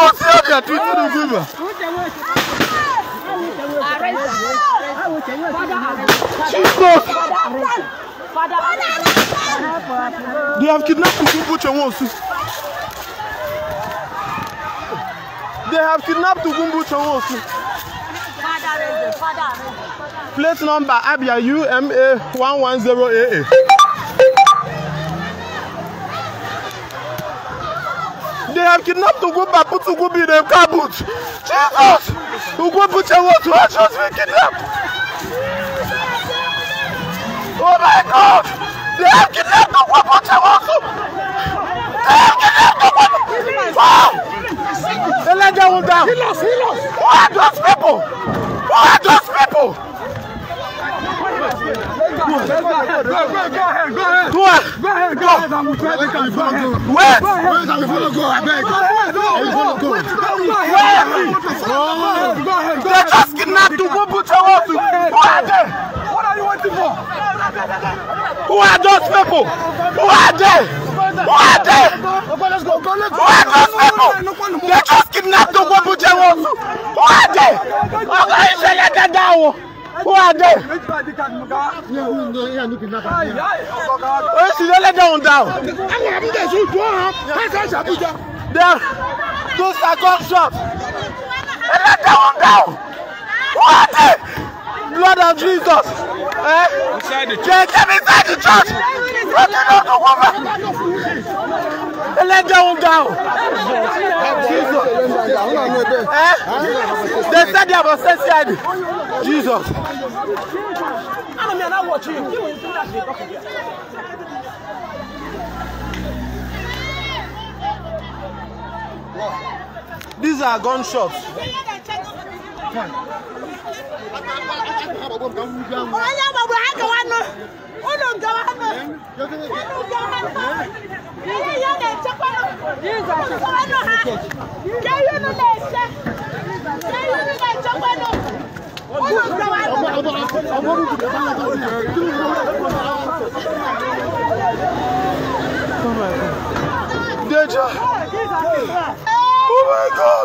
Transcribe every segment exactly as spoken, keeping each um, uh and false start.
God, see how they are treating the women. Jesus! They have kidnapped Ugumbu Chenwosu. They have kidnapped Ugumbu Chenwosu. Plate number Abia U M A one one zero A A. They have kidnapped Ugumba, put Ugumbi in the car boot. Jesus! Ugumbu Chenwosu has just been kidnapped. Oh my God! They have kidnapped Ugumbu Chenwosu. They have kidnapped Ugumbu. Wow! They let them down. He lost, he lost. Who are those people? Who are those people? Go ahead, go ahead, go ahead, go ahead. Go ahead, go ahead, go ahead. I'm trying to go ahead. Wait! Wait, I'm gonna go. I beg. Go ahead, go ahead. Go ahead, go ahead. They just kidnapped Ugumbu Chenwosu. Who are they? What are you waiting for? Who are those people? Who are they? Who are they? Let's go, go, let's go. Who are those people? They just kidnapped Ugumbu Chenwosu. Who are they? Who are they? Oh, she let them down. They are those are gunshots. They let them down. Who are they? Blood of Jesus. Eh? Inside the church. They came inside the church. They let them down. Jesus. Eh? They said they have a sense. Jesus. I'm not watching. These are gunshots. Danger. Oh my God.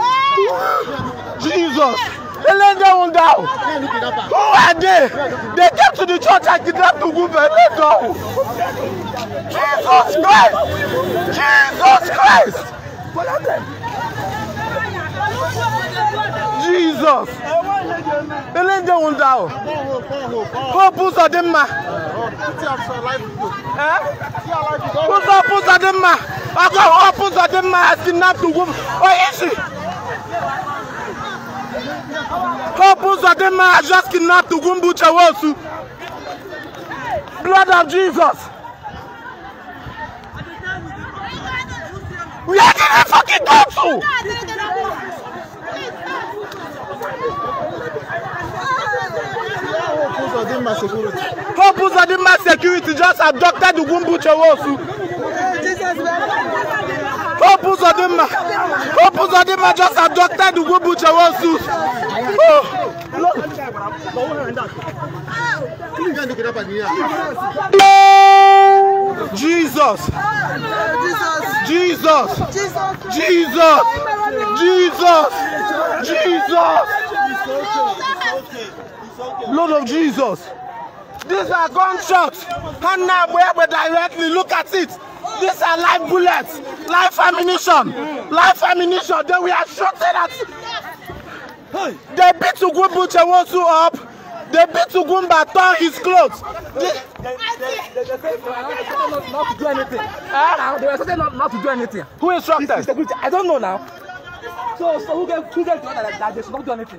Jesus. They let them down. Who are they? They came to the church and kidnapped the woman. Let go. Jesus Christ. Jesus Christ. Jesus. They let them down. Who puts on them? Who puts on them? Who puts on them? Has kidnapped the woman. Where is she? Purpose of the man just kidnapped Ugumbu Chenwosu. Blood of Jesus. We are getting fucking done too. Purpose of the man security just abducted Ugumbu Chenwosu. Purpose of the man. Purpose of the man just abducted Ugumbu Chenwosu. Oh. Jesus. Jesus. Jesus. Jesus. Jesus. Blood of Jesus. These are gunshots. And now we directly look at it. These are live bullets, live ammunition, live ammunition. Then we are shooting at. They beat Ugumbu Chenwosu up. They beat Ugumba, tore his clothes. They They not to do anything. Uh, they were saying not, not to do anything. Who instructed? I don't know now. So, so who gave who gave the order that, that they should not do anything?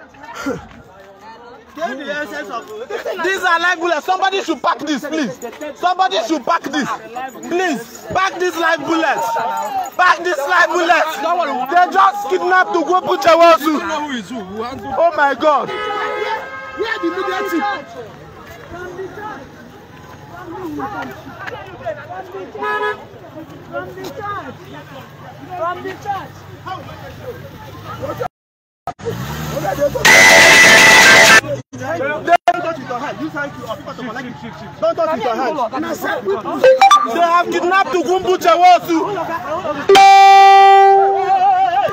These are live bullets. Somebody should pack this, please. Somebody should pack this. Please, pack these live bullets. Pack these live bullets. They just kidnapped Ugumbu Chenwosu. Oh my God. Where are the media team? From the church. From the church. Don't touch with your hand. Use hand to Don't touch with your hand. They have kidnapped Ugumbu Chenwosu.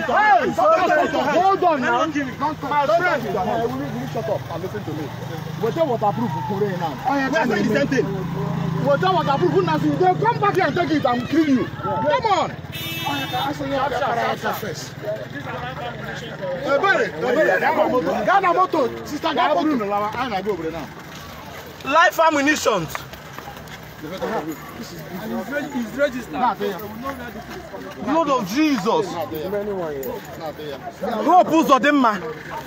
Hey, hold on now. My friend, will you shut up and listen to me? Water waterproof Kure now. Where's the decent thing? Water waterproof Nazi. They'll come back here and take it and kill you. Come on. Ghana moto, sister Ghana moto. Life ammunitions. He's registered. Blood of Jesus. Hope Uzodimma.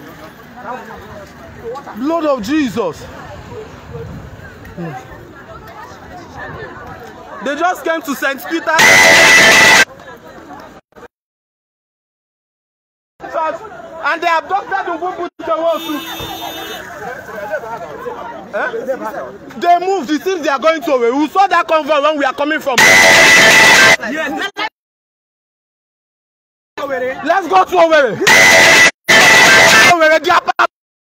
Blood of Jesus. They just came to Saint Peter. And they abducted the woman to the wall. Eh? They moved. It seems they are going to away. We saw that convoy when we are coming from. Yes. Let's go to Owerri. Owerri.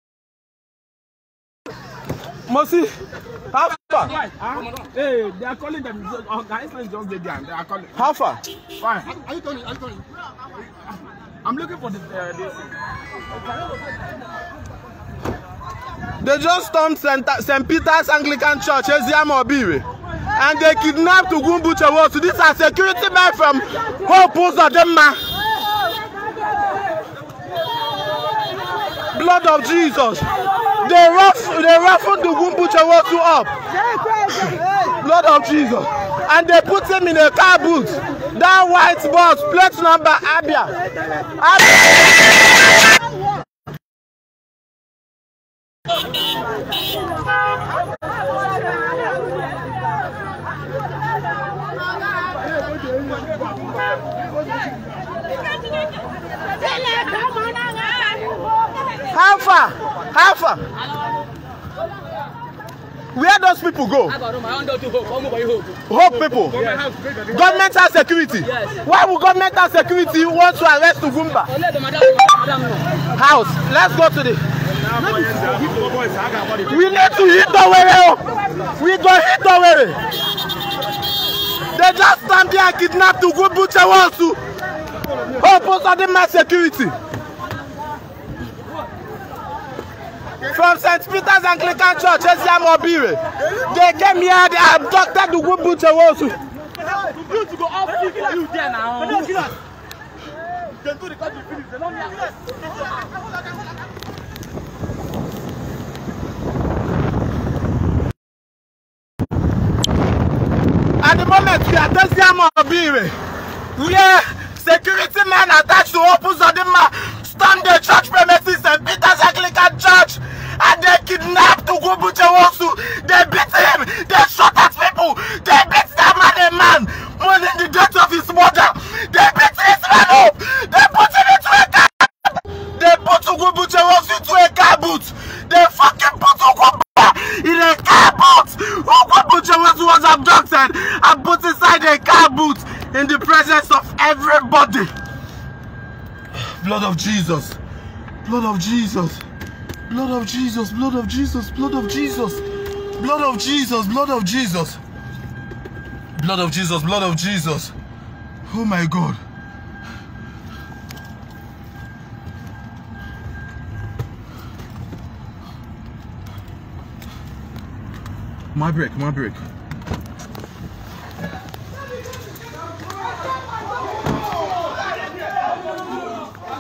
Mosi, how far? Hey, they are calling them. Oh, guys, let's just get there. They are calling. How far? Fine. Are you calling? Are you calling? I'm looking for the. Uh, this. They just stormed Saint Peter's Anglican Church, Eziama Obiri, and they kidnapped Ugwumbu Chewosu. These are security men from Hope Uzodimma. Blood of Jesus. They rough, they roughened Ugwumbu Chewosu up. Blood of Jesus. And they put him in a car boot. That white bus, plate number Abia. Abia. How far? How far? Where those people go? Hope people. Yes. Government has security. Yes. Why would government have security want to arrest Ugwumba? House. Let's go to the. We need to hit Owerri. We go hit Owerri. They just stand there and kidnap Ugwumbu Chewosu. Hope Uzodimma security. From Saint Peter's Anglican Church, Eziama Obiri. They came here, they abducted Ugwumbu Chewosu. You to go off you there now. They do the country finish. They don't need. At the moment, we are at Eziama Obiri, where security men attached to Hope Uzodimma stormed the church premises, Saint Peter's Anglican Church, and they kidnapped Ugwumbu Chewosu. They beat him, they shot at people, they beat that man a man, mourning the death of his mother. They beat his man up, they put him into a car. They put Ugwumbu Chewosu into a car boot. They fucking put Ugwumba in a car boot. Ugwumbu Chewosu was abducted and put inside a car boot in the presence of everybody. Blood of Jesus. Blood of Jesus. Blood of Jesus. Blood of Jesus. Blood of Jesus. Blood of Jesus. Blood of Jesus. Blood of Jesus. Blood of Jesus. Oh my God. My break. My break.